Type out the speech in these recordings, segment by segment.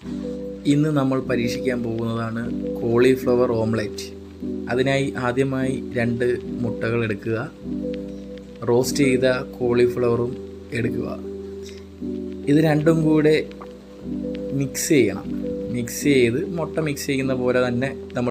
ഇന്ന് നമ്മൾ പരീക്ഷിക്കാൻ പോകുന്നതാണ് കോളിഫ്ലവർ ഓംലെറ്റ്. അതിനായി ആദ്യമായി 2 മുട്ടകൾ എടുക്കുക. റോസ്റ്റ് ചെയ്ത കോളിഫ്ലവറും എടുക്കുക. ഇത് രണ്ടും കൂടെ മിക്സ് ചെയ്യണം. മിക്സ് ചെയ്ത് മുട്ട മിക്സ് ചെയ്യുന്ന പോലെ തന്നെ നമ്മൾ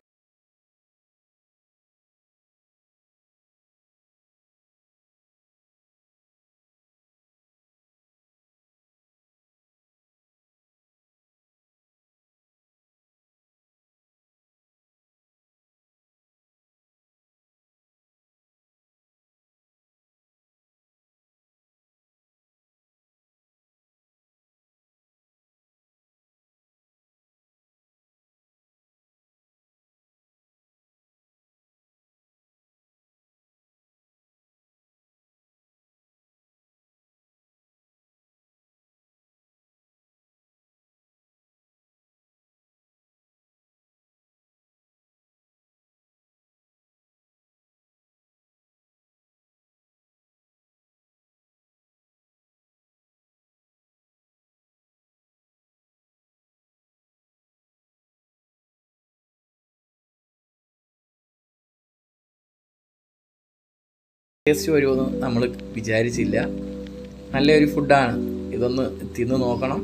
ടേസ്റ്റ് വരുമെന്ന് നമ്മൾ വിചാരിച്ചില്ല. നല്ലൊരു ഫുഡാണ്. ഇതൊന്ന് തിന്ന് നോക്കണം.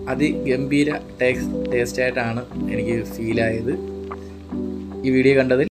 അതിഗംഭീര ടേസ്റ്റായിട്ടാണ് എനിക്ക് ഫീലായത്. ഈ വീഡിയോ കണ്ടതിൽ